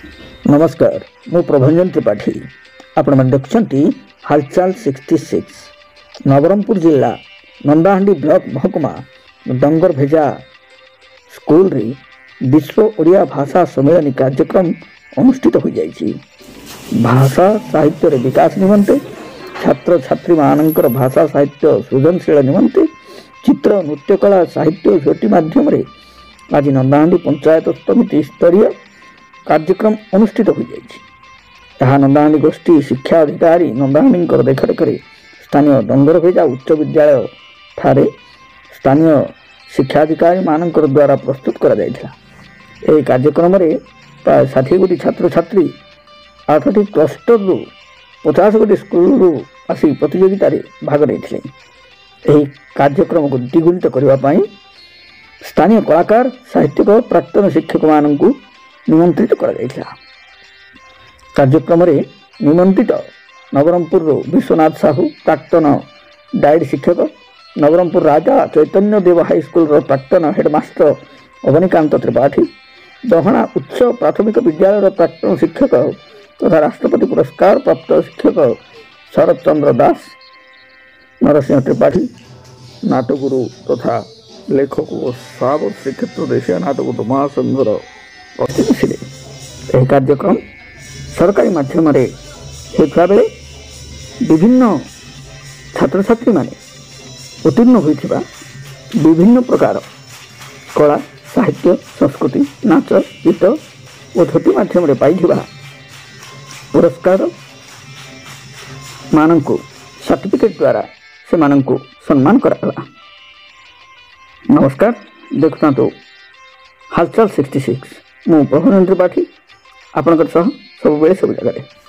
नमस्कार मु प्रभंजन त्रिपाठी आपण देखुं हालचाल 66 नवरंगपुर जिला नंदाहांडी ब्लॉक महकुमा डंगर भेजा स्कूल रे विश्व ओडिया भाषा सम्मेलन कार्यक्रम अनुष्ठित हो जाइए। भाषा साहित्य रे विकास निमंते छात्र छात्री मानकर भाषा साहित्य सृजनशील निमंते चित्र नृत्यकला साहित्य झोटी माध्यम रे आज नंदाहांडी पंचायत समिति स्तरीय कार्यक्रम अनुष्ठित हो जाइए। नंदाहांडी गोष्ठी शिक्षा अधिकारी नंदाहांडी देखरेख स्थानीय डंगर भेजा उच्च विद्यालय ठारे स्थानीय शिक्षाधिकारी मानकर द्वारा प्रस्तुत करा जायथिला। एही कार्यक्रम रे प्राय 60 गोटी छात्र छात्री 8टी क्लस्टर रु 50 गोटी स्कूल रु आसी प्रतियोगिता रे भाग लेथिले। एही कार्यक्रम को द्विगुणित करबा पई स्थानीय कलाकार साहित्यिक प्राक्तन शिक्षक माननकु निमंत्रित करा जायथिला। कार्यक्रम रे निमंत्रित नवरंगपुर विश्वनाथ साहू प्राक्तन डाइड शिक्षक नवरंगपुर राजा चैतन्य देव हाई स्कूल प्राक्तन हेडमास्टर अवनीकांत त्रिपाठी दहणा उच्च प्राथमिक विद्यालय प्राक्तन शिक्षक तथा राष्ट्रपति पुरस्कार प्राप्त शिक्षक शरद चंद्र दास नरसिंह त्रिपाठी नाटगुरु तथा लेखक और सावर श्रीक्षेत्र देशिया नाटक महासंघर अतिथि थे। कार्यक्रम सरकारी माध्यम होता बेले विभिन्न छात्र छात्री माने उत्तीर्ण होइथिबा विभिन्न प्रकार कला साहित्य संस्कृति नाच गीत और झोटी माध्यम पाइथिबा पुरस्कार मानंकु सर्टिफिकेट द्वारा से मानंकु सम्मान कराला। नमस्कार देखता तो हालचाल 66 मु प्रभंजन त्रिपाठी आपनकर सह सब बेले सब जगह।